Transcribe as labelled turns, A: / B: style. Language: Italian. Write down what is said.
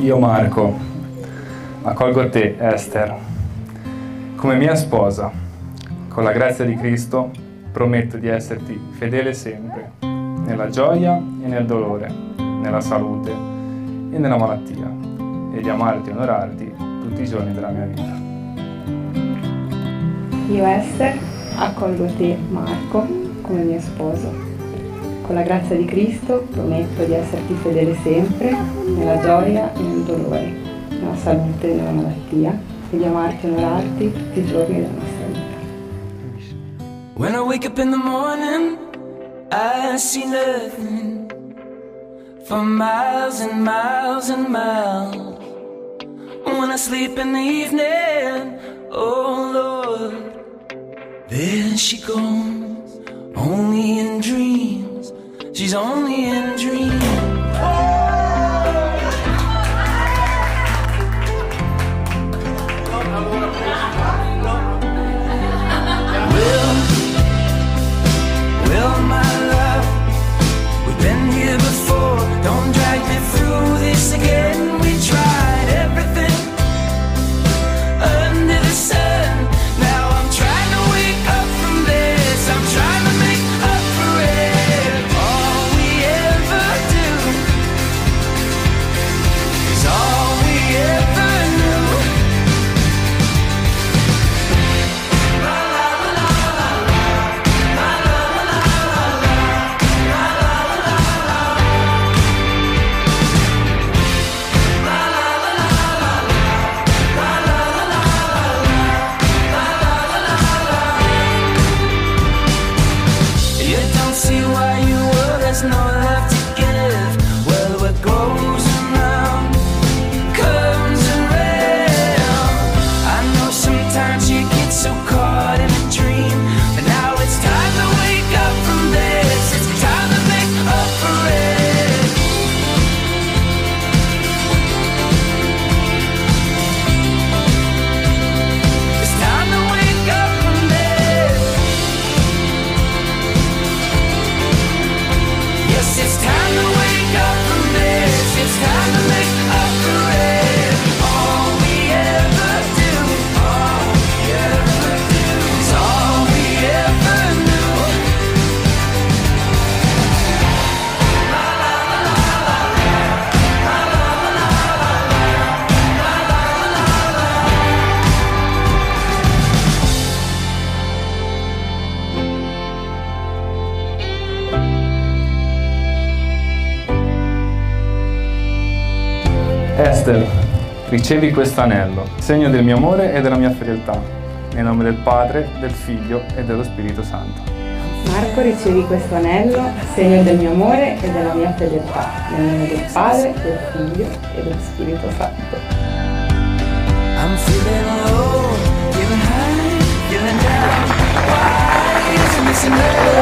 A: Io Marco, accolgo te, Esther, come mia sposa. Con la grazia di Cristo prometto di esserti fedele sempre, nella gioia e nel dolore, nella salute e nella malattia, e di amarti e onorarti tutti i giorni della mia vita.
B: Io Esther, accolgo te, Marco, come mio sposo. Con la grazia di Cristo prometto di esserti fedele sempre, nella gioia e nel dolore, nella salute e nella malattia, e di amarti e onorarti tutti i giorni della nostra vita.
C: When I wake up in the morning, I see nothing for miles and miles and miles. When I sleep in the evening, oh Lord, there she goes, only in dreams. She's only in a dream. Will, my love, we've been here before. Don't drag me through this again. We tried everything under the sun. Now I'm trying to wake up from this. I'm trying to make up for it. All we ever do is all we ever knew. You don't see why you were, there's no love to give. Well, what goes around comes around. I know sometimes you get so caught in a dream, but now it's time to wake up from this. It's time to make up for it. It's time to wake up from this. Yes, it's time to wake up from this. It's time to make up for it. All we ever do, all we ever do, is all we ever knew.
A: Esther, ricevi questo anello, segno del mio amore e della mia fedeltà, nel nome del Padre, del Figlio e dello Spirito Santo.
B: Marco, ricevi questo anello, segno del mio amore e della mia fedeltà, nel nome del Padre, del Figlio e dello Spirito Santo.
C: I'm feeling low, feeling high, feeling down. Why isn't this enough?